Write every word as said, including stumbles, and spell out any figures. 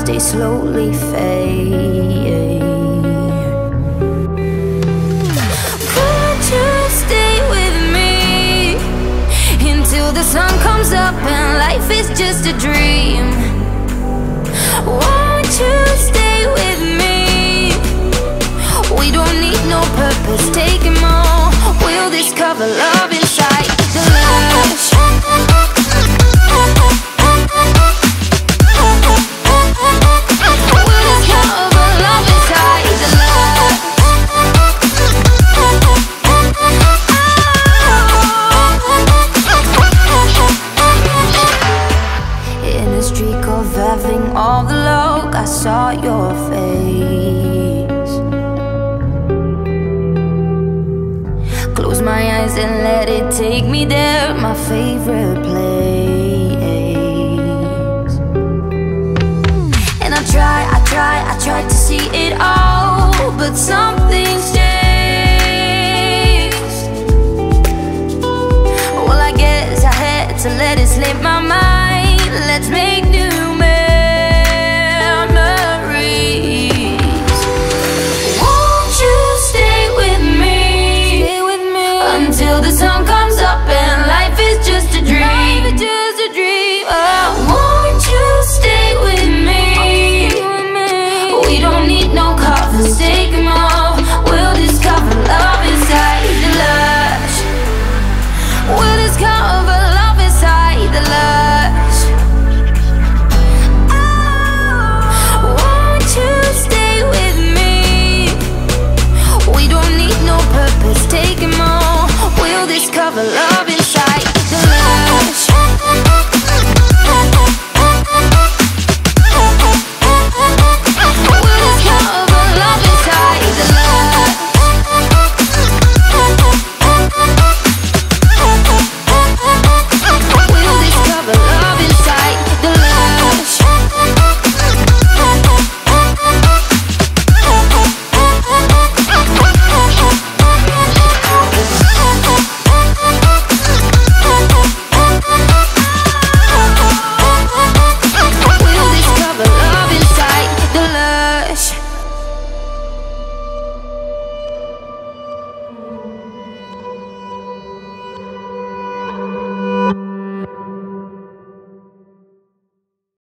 they slowly fade. Could you stay with me until the sun comes up and life is just a dream? Won't you stay with me? We don't need no purpose, take it more. We'll discover love inside the lush. All the love, I saw your face. Close my eyes and let it take me there, my favorite place. And I try, I try, I try to see it all, but something's changed. Well, I guess I had to let it slip my mind. Let's make new